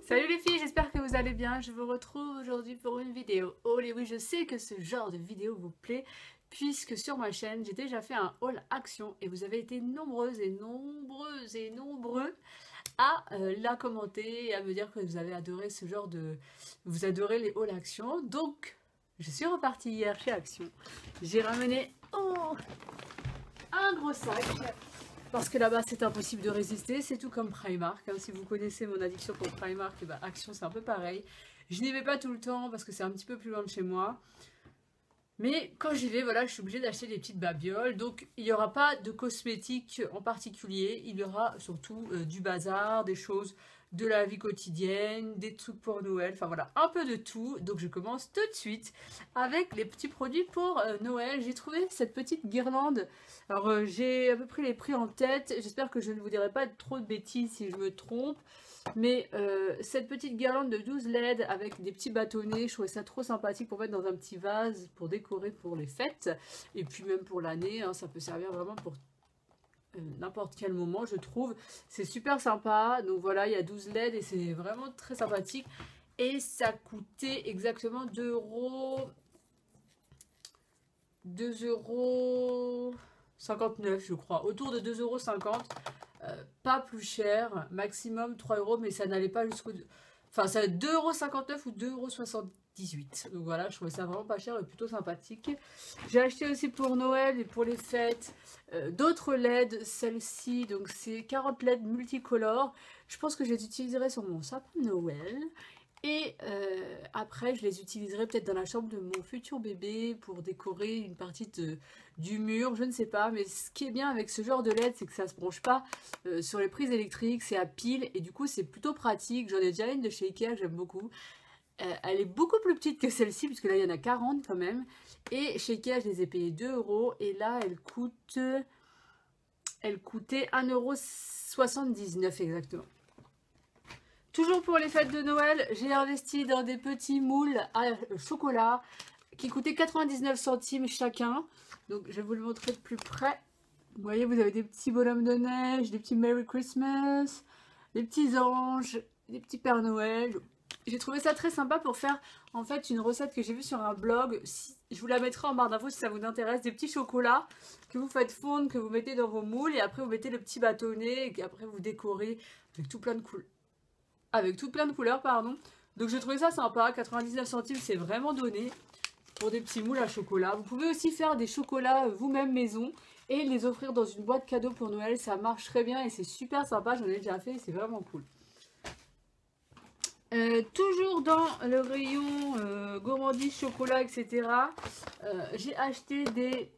Salut les filles, j'espère que vous allez bien. Je vous retrouve aujourd'hui pour une vidéo haul. Et oui, je sais que ce genre de vidéo vous plaît, puisque sur ma chaîne, j'ai déjà fait un haul action et vous avez été nombreuses et nombreuses et nombreux à la commenter et à me dire que vous avez adoré ce genre de... Vous adorez les hauls action. Donc, je suis repartie hier chez Action. J'ai ramené un gros sac. Parce que là-bas c'est impossible de résister, c'est tout comme Primark, hein. Si vous connaissez mon addiction pour Primark, et bah Action c'est un peu pareil. Je n'y vais pas tout le temps parce que c'est un petit peu plus loin de chez moi. Mais quand j'y vais, voilà, je suis obligée d'acheter des petites babioles. Donc il n'y aura pas de cosmétiques en particulier, il y aura surtout du bazar, des choses de la vie quotidienne, des trucs pour Noël, enfin voilà, un peu de tout. Donc je commence tout de suite avec les petits produits pour Noël. J'ai trouvé cette petite guirlande. Alors j'ai à peu près les prix en tête, j'espère que je ne vous dirai pas trop de bêtises si je me trompe. Mais cette petite guirlande de 12 LED avec des petits bâtonnets, je trouvais ça trop sympathique pour mettre dans un petit vase, pour décorer pour les fêtes. Et puis même pour l'année, hein, ça peut servir vraiment pour n'importe quel moment, je trouve. C'est super sympa. Donc voilà, il y a 12 LED et c'est vraiment très sympathique. Et ça coûtait exactement 2 euros. 2,59 € je crois. Autour de 2,50 €. Pas plus cher, maximum 3 euros, mais ça n'allait pas jusqu'au... Enfin, ça 2,59 € ou 2,78 €. Donc voilà, je trouvais ça vraiment pas cher et plutôt sympathique. J'ai acheté aussi pour Noël et pour les fêtes d'autres LED, celle-ci, donc c'est 40 LED multicolores. Je pense que je les utiliserai sur mon sapin de Noël. Et après, je les utiliserai peut-être dans la chambre de mon futur bébé pour décorer une partie du mur, je ne sais pas. Mais ce qui est bien avec ce genre de LED, c'est que ça ne se branche pas sur les prises électriques, c'est à pile. Et du coup, c'est plutôt pratique. J'en ai déjà une de chez Ikea que j'aime beaucoup. Elle est beaucoup plus petite que celle-ci, puisque là, il y en a 40 quand même. Et chez Ikea, je les ai payées 2 €. Et là, elle coûtait 1,79 € exactement. Toujours pour les fêtes de Noël, j'ai investi dans des petits moules à chocolat qui coûtaient 99 centimes chacun. Donc je vais vous le montrer de plus près. Vous voyez, vous avez des petits bonhommes de neige, des petits Merry Christmas, des petits anges, des petits Pères Noël. J'ai trouvé ça très sympa pour faire en fait une recette que j'ai vue sur un blog. Je vous la mettrai en barre d'infos si ça vous intéresse. Des petits chocolats que vous faites fondre, que vous mettez dans vos moules et après vous mettez le petit bâtonnet et après vous décorez avec tout plein de couleurs. Avec tout plein de couleurs, pardon. Donc j'ai trouvé ça sympa, 99 centimes c'est vraiment donné pour des petits moules à chocolat. Vous pouvez aussi faire des chocolats vous-même maison et les offrir dans une boîte cadeau pour Noël. Ça marche très bien et c'est super sympa, j'en ai déjà fait, c'est vraiment cool. Toujours dans le rayon gourmandise, chocolat, etc. J'ai acheté des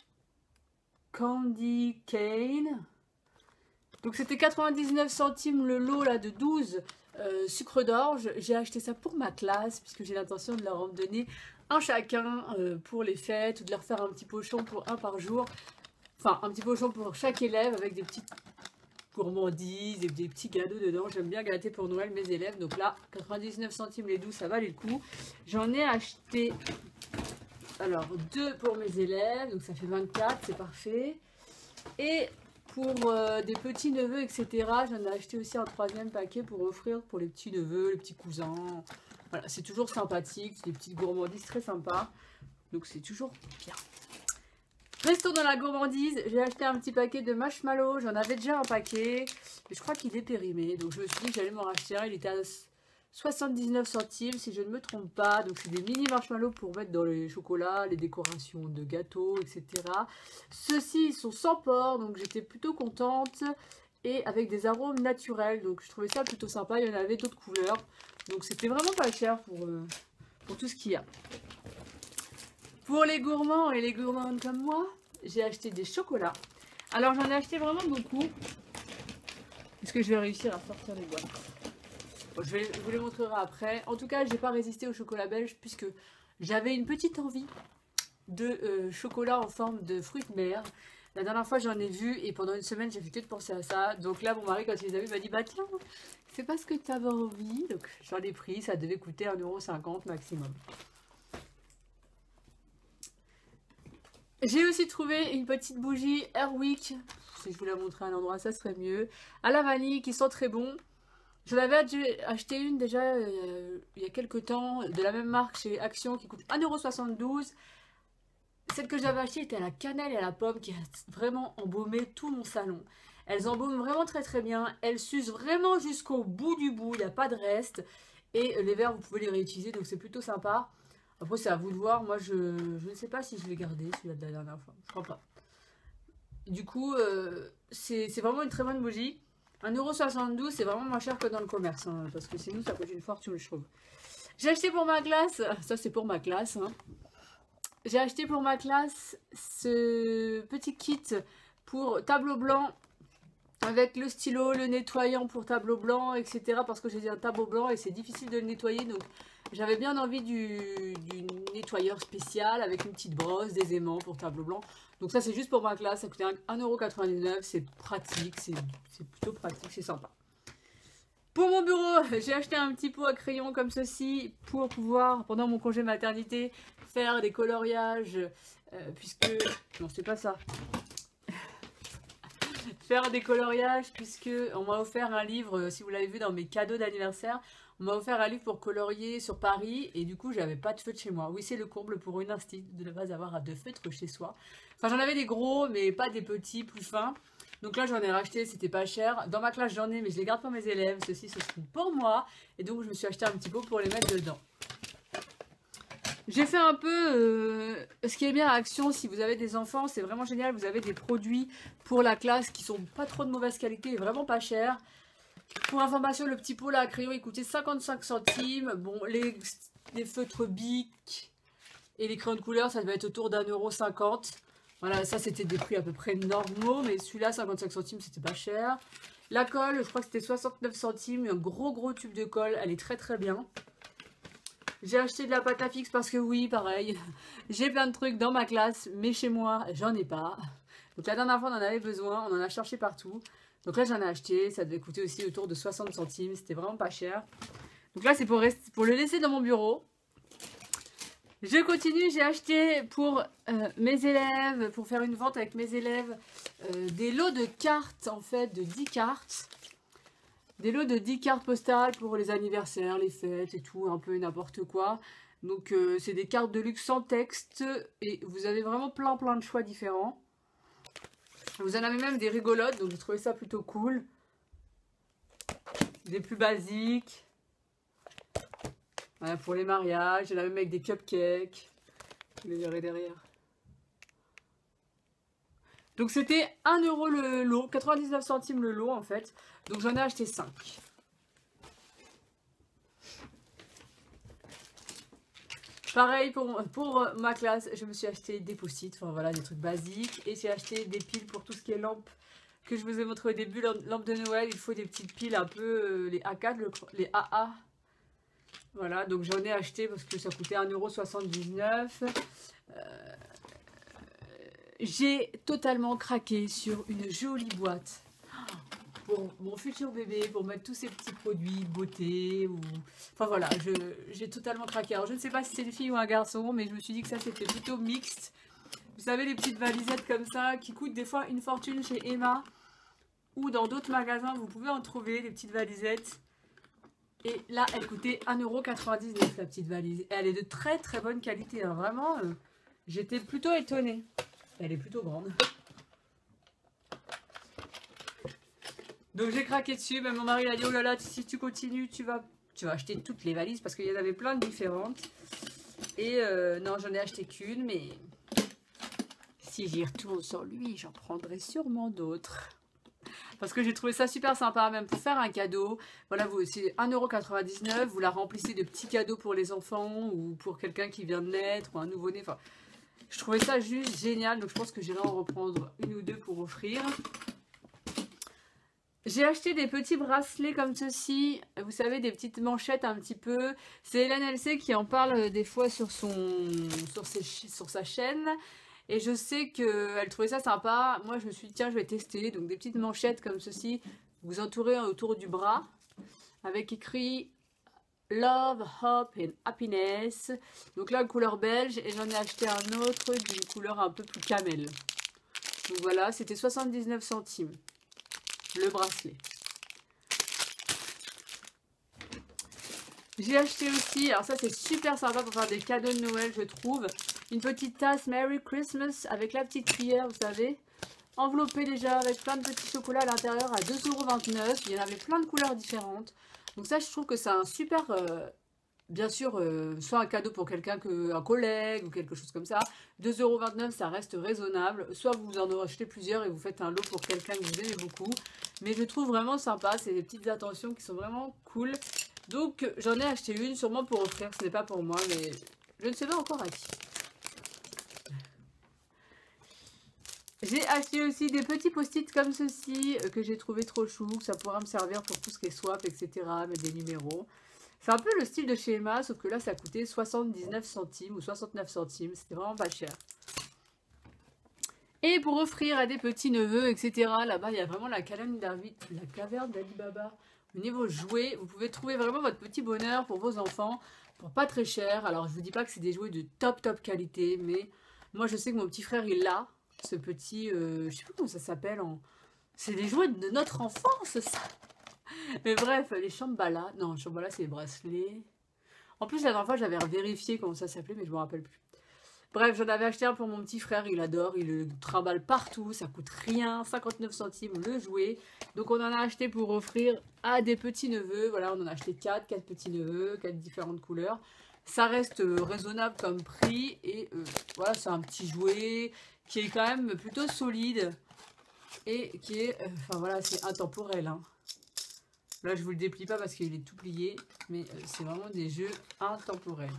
Candy Cane. Donc c'était 99 centimes le lot là de 12 sucre d'orge. J'ai acheté ça pour ma classe puisque j'ai l'intention de leur en donner un chacun pour les fêtes ou de leur faire un petit pochon pour un par jour. Enfin un petit pochon pour chaque élève avec des petites gourmandises et des petits cadeaux dedans. J'aime bien gâter pour Noël mes élèves. Donc là 99 centimes les 12 ça valait le coup. J'en ai acheté alors 2 pour mes élèves. Donc ça fait 24, c'est parfait. Et pour des petits neveux, etc. J'en ai acheté aussi un 3e paquet pour offrir pour les petits neveux, les petits cousins. Voilà, c'est toujours sympathique, c'est des petites gourmandises très sympas. Donc c'est toujours bien. Restons dans la gourmandise. J'ai acheté un petit paquet de marshmallows. J'en avais déjà un paquet. Mais je crois qu'il est périmé. Donc je me suis dit que j'allais m'en racheter un. Il était à 79 centimes si je ne me trompe pas. Donc c'est des mini marshmallows pour mettre dans les chocolats, les décorations de gâteaux, etc. Ceux-ci ils sont sans porc, donc j'étais plutôt contente. Et avec des arômes naturels, donc je trouvais ça plutôt sympa. Il y en avait d'autres couleurs. Donc c'était vraiment pas cher pour tout ce qu'il y a. Pour les gourmands et les gourmandes comme moi, j'ai acheté des chocolats. Alors j'en ai acheté vraiment beaucoup. Est-ce que je vais réussir à sortir les boîtes ? Je vous les montrerai après. En tout cas, j'ai pas résisté au chocolat belge puisque j'avais une petite envie de chocolat en forme de fruits de mer. La dernière fois, j'en ai vu et pendant une semaine, j'ai fait que de penser à ça. Donc là, mon mari, quand il les a vus, m'a dit bah tiens, c'est pas ce que tu avais envie. Donc j'en ai pris, ça devait coûter 1,50 € maximum. J'ai aussi trouvé une petite bougie Airwick. Si je vous la montrais à un endroit, ça serait mieux. À la vanille, qui sent très bon. J'en avais acheté une déjà il y a quelques temps, de la même marque chez Action qui coûte 1,72 €. Celle que j'avais achetée était à la cannelle et à la pomme qui a vraiment embaumé tout mon salon. Elles embaument vraiment très très bien. Elles s'usent vraiment jusqu'au bout du bout. Il n'y a pas de reste. Et les verres, vous pouvez les réutiliser. Donc c'est plutôt sympa. Après, c'est à vous de voir. Moi, je ne sais pas si je l'ai gardé celui-là de la dernière fois. Je crois pas. Du coup, c'est vraiment une très bonne bougie. 1,72 €, c'est vraiment moins cher que dans le commerce. Hein, parce que sinon, ça coûte une fortune, je trouve. J'ai acheté pour ma classe. Ça, c'est pour ma classe. Hein. J'ai acheté pour ma classe ce petit kit pour tableau blanc avec le stylo, le nettoyant pour tableau blanc, etc. Parce que j'ai un tableau blanc et c'est difficile de le nettoyer. Donc j'avais bien envie du nettoyeur spécial avec une petite brosse, des aimants pour tableau blanc. Donc ça c'est juste pour ma classe, ça coûtait 1,99 €. C'est pratique, c'est plutôt pratique, c'est sympa. Pour mon bureau, j'ai acheté un petit pot à crayon comme ceci pour pouvoir, pendant mon congé maternité, faire des coloriages, puisque... Non, c'est pas ça. Faire des coloriages, puisque on m'a offert un livre, si vous l'avez vu dans mes cadeaux d'anniversaire, on m'a offert un livre pour colorier sur Paris, et du coup, j'avais pas de feutre chez moi. Oui, c'est le comble pour une instite de ne pas avoir de feutre chez soi. Enfin, j'en avais des gros, mais pas des petits, plus fins. Donc là, j'en ai racheté, c'était pas cher. Dans ma classe, j'en ai, mais je les garde pour mes élèves. Ceux-ci, ce seront pour moi. Et donc, je me suis acheté un petit pot pour les mettre dedans. J'ai fait un peu ce qui est bien à Action, si vous avez des enfants, c'est vraiment génial. Vous avez des produits pour la classe qui sont pas trop de mauvaise qualité et vraiment pas chers. Pour information, le petit pot là à crayon, il coûtait 55 centimes. Bon, les feutres Bic et les crayons de couleur, ça devait être autour d'1,50 €. Voilà, ça c'était des prix à peu près normaux, mais celui-là, 55 centimes, c'était pas cher. La colle, je crois que c'était 69 centimes, un gros tube de colle, elle est très très bien. J'ai acheté de la pâte à fixe parce que oui, pareil, j'ai plein de trucs dans ma classe, mais chez moi, j'en ai pas. Donc la dernière fois, on en avait besoin, on en a cherché partout. Donc là, j'en ai acheté, ça devait coûter aussi autour de 60 centimes, c'était vraiment pas cher. Donc là, c'est pour le laisser dans mon bureau. Je continue, j'ai acheté pour mes élèves, pour faire une vente avec mes élèves, des lots de cartes, en fait, de 10 cartes. Des lots de 10 cartes postales pour les anniversaires, les fêtes et tout, un peu n'importe quoi. Donc c'est des cartes de luxe sans texte et vous avez vraiment plein de choix différents. Vous en avez même des rigolotes, donc j'ai trouvé ça plutôt cool. Des plus basiques. Voilà, pour les mariages, il y en a même avec des cupcakes. Je les verrai derrière. Donc c'était 1 € le lot, 99 centimes le lot en fait. Donc j'en ai acheté 5. Pareil pour ma classe, je me suis acheté des post-it, enfin voilà, des trucs basiques. Et j'ai acheté des piles pour tout ce qui est lampes que je vous ai montré au début, lampes de Noël. Il faut des petites piles un peu, les A4, les AA. Voilà, donc j'en ai acheté parce que ça coûtait 1,79 €. J'ai totalement craqué sur une jolie boîte pour mon futur bébé, pour mettre tous ces petits produits beauté. Enfin voilà, j'ai totalement craqué. Alors je ne sais pas si c'est une fille ou un garçon, mais je me suis dit que ça c'était plutôt mixte. Vous savez, les petites valisettes comme ça qui coûtent des fois une fortune chez Emma ou dans d'autres magasins, vous pouvez en trouver des petites valisettes. Et là, elle coûtait 1,99 € la petite valise. Et elle est de très bonne qualité. Hein. Vraiment, j'étais plutôt étonnée. Elle est plutôt grande. Donc j'ai craqué dessus. Même mon mari a dit, oh là là, si tu continues, tu vas acheter toutes les valises. Parce qu'il y en avait plein de différentes. Et non, j'en ai acheté qu'une. Mais si j'y retourne sur lui, j'en prendrai sûrement d'autres. Parce que j'ai trouvé ça super sympa, même pour faire un cadeau. Voilà, c'est 1,99 €. Vous la remplissez de petits cadeaux pour les enfants ou pour quelqu'un qui vient de naître ou un nouveau-né. Enfin, je trouvais ça juste génial. Donc, je pense que j'irai en reprendre une ou deux pour offrir. J'ai acheté des petits bracelets comme ceci. Vous savez, des petites manchettes un petit peu. C'est Hélène LC qui en parle des fois sur sa chaîne. Et je sais qu'elle trouvait ça sympa. Moi, je me suis dit, tiens, je vais tester. Donc, des petites manchettes comme ceci. Vous entourez autour du bras. Avec écrit Love, Hope and Happiness. Donc là, couleur belge. Et j'en ai acheté un autre d'une couleur un peu plus camel. Donc voilà, c'était 79 centimes. Le bracelet. J'ai acheté aussi, alors ça c'est super sympa pour faire des cadeaux de Noël je trouve, une petite tasse Merry Christmas avec la petite cuillère vous savez, enveloppée déjà avec plein de petits chocolats à l'intérieur à 2,29 €, il y en avait plein de couleurs différentes. Donc ça je trouve que c'est un super, bien sûr, soit un cadeau pour quelqu'un, un collègue ou quelque chose comme ça, 2,29 € ça reste raisonnable, soit vous en achetez plusieurs et vous faites un lot pour quelqu'un que vous aimez beaucoup, mais je trouve vraiment sympa, c'est des petites attentions qui sont vraiment cool. Donc j'en ai acheté une, sûrement pour offrir, ce n'est pas pour moi, mais je ne sais pas encore à qui. J'ai acheté aussi des petits post-it comme ceci, que j'ai trouvé trop chou, que ça pourra me servir pour tout ce qui est swap, etc., mettre des numéros. C'est un peu le style de chez Emma, sauf que là ça coûtait 79 centimes ou 69 centimes, c'était vraiment pas cher. Et pour offrir à des petits neveux, etc., là-bas il y a vraiment la caverne d'Ali Baba. Au niveau jouets, vous pouvez trouver vraiment votre petit bonheur pour vos enfants, pour pas très cher. Alors je vous dis pas que c'est des jouets de top qualité, mais moi je sais que mon petit frère il l'a, ce petit, je sais plus comment ça s'appelle, c'est des jouets de notre enfance ça. Mais bref, les Shambhala, non Shambhala c'est les bracelets. En plus la dernière fois j'avais vérifié comment ça s'appelait mais je me rappelle plus. Bref, j'en avais acheté un pour mon petit frère, il adore, il le trimballe partout, ça coûte rien, 59 centimes le jouet. Donc on en a acheté pour offrir à des petits neveux, voilà, on en a acheté 4 petits neveux, 4 différentes couleurs. Ça reste raisonnable comme prix et voilà, c'est un petit jouet qui est quand même plutôt solide et qui est, enfin voilà, c'est intemporel. Hein. Là je vous le déplie pas parce qu'il est tout plié, mais c'est vraiment des jeux intemporels.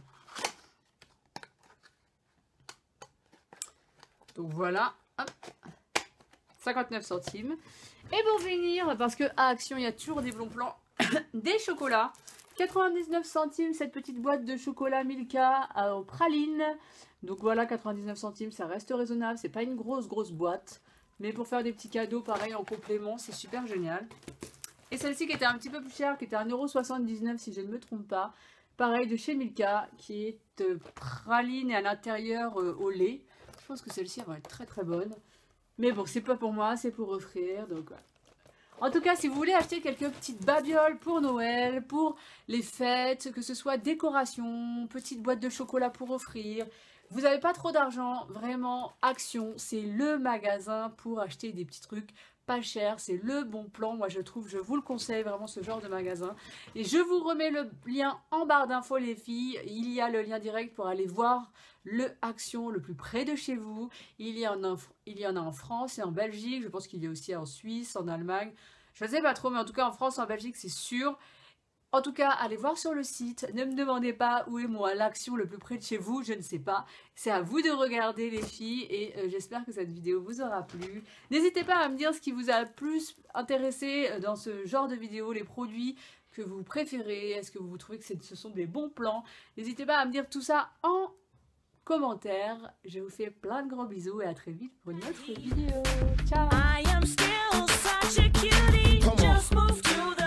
Donc voilà, hop, 59 centimes. Et pour finir, parce que à Action, il y a toujours des bons plans, des chocolats. 99 centimes, cette petite boîte de chocolat Milka aux pralines. Donc voilà, 99 centimes, ça reste raisonnable. C'est pas une grosse boîte. Mais pour faire des petits cadeaux, pareil, en complément, c'est super génial. Et celle-ci qui était un petit peu plus chère, qui était à 1,79 € si je ne me trompe pas. Pareil, de chez Milka, qui est praline et à l'intérieur au lait. Je pense que celle-ci va être très bonne. Mais bon, c'est pas pour moi, c'est pour offrir. Donc voilà. En tout cas, si vous voulez acheter quelques petites babioles pour Noël, pour les fêtes, que ce soit décoration, petite boîte de chocolat pour offrir, vous n'avez pas trop d'argent, vraiment, Action, c'est le magasin pour acheter des petits trucs pas cher, c'est le bon plan, moi je trouve, je vous le conseille vraiment ce genre de magasin. Et je vous remets le lien en barre d'infos les filles, il y a le lien direct pour aller voir le Action le plus près de chez vous. Il y en a en France et en Belgique, je pense qu'il y a aussi en Suisse, en Allemagne, je ne sais pas trop, mais en tout cas en France, en Belgique c'est sûr. En tout cas, allez voir sur le site, ne me demandez pas où est moi l'Action le plus près de chez vous, je ne sais pas. C'est à vous de regarder les filles et j'espère que cette vidéo vous aura plu. N'hésitez pas à me dire ce qui vous a le plus intéressé dans ce genre de vidéo, les produits que vous préférez, est-ce que vous trouvez que ce sont des bons plans. N'hésitez pas à me dire tout ça en commentaire. Je vous fais plein de gros bisous et à très vite pour une autre vidéo. Ciao!